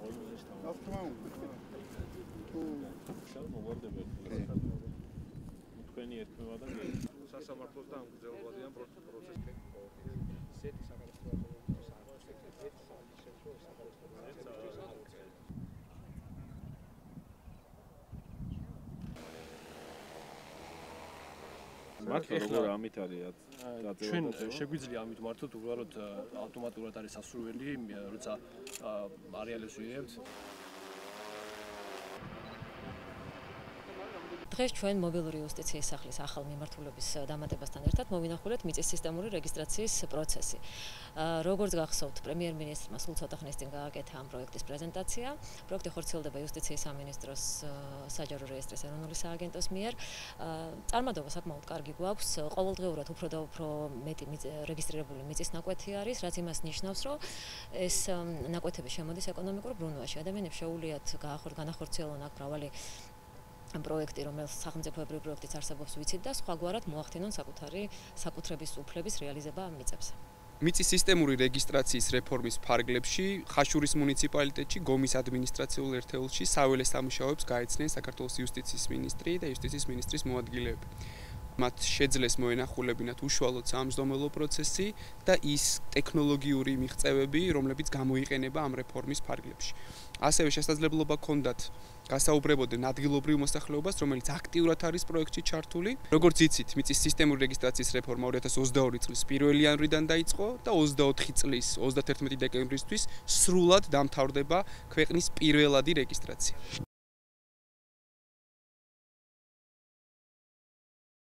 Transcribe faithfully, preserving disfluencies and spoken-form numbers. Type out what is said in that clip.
მართლა როგორ ამით არის ჩვენ შეგვიძლია ამით მართოთ უბრალოდ ავტომატურად არის სასურველი, როცა არეალებს ვიღებთ. დღეს ჩვენ მობილური იუსტიციის სახლის ახალ მიმართულების დამატებასთან ერთად მოვინახულეთ მიწის სისტემური რეგისტრაციის პროცესი. Როგორც გახსოვთ, პრემიერ-მინისტრმა სულ ცოტა ხნის წინ გააკეთა ამ პროექტის პრეზენტაცია. პროექტი ხორციელდება იუსტიციის სამინისტროს საჯარო რეესტრის ეროვნული სააგენტოს მიერ. წარმადობა საკმაოდ კარგი გვაქვს. ყოველდღიურად უფრო და უფრო მეტი რეგისტრირებული მიწის ნაკვეთი არის, რაც იმას ნიშნავს, რომ ეს ნაკვეთები შემოდის ეკონომიკურ ბრუნვაში. ადამიანებს შეუძლიათ განახორციელონ აქ მრავალი პროექტი, რომელიც სახელმწიფოებრივი პროექტიც არსებობს ვიცით და სხვაგვარად მოახდინონ საკუთარი საკუთრების უფლების რეალიზება ამ მიწებზე. მიწის სისტემური რეგისტრაციის რეფორმის ფარგლებში ხაშურის მუნიციპალიტეტში გომის ადმინისტრაციულ ერთეულში საველე სამუშაოებს გაეცნენ საქართველოს იუსტიციის მინისტრი და იუსტიციის მინისტრის მოადგილეები. მათ შეძლეს მოენახულებინათ უშუალოდ სამზდომელო პროცესი და ის ტექნოლოგიური მიღწევები, რომლებიც გამოიყენება ამ რეფორმის ფარგლებში. ასევე შესაძლებლობა ჰქონდათ გასაუბრებოდნენ ადგილობრივ მოსახლეობას, რომელიც აქტიურად არის პროექტში ჩართული. როგორც იცით, მიწის სისტემური რეგისტრაციის რეფორმა ორი ათას ოცდაორი წლის პირველი იანვრიდან დაიწყო და ოცდაოთხი წლის ოცდათერთმეტი დეკემბრისთვის სრულად დამთავრდება ქვეყნის პირველადი რეგისტრაცია.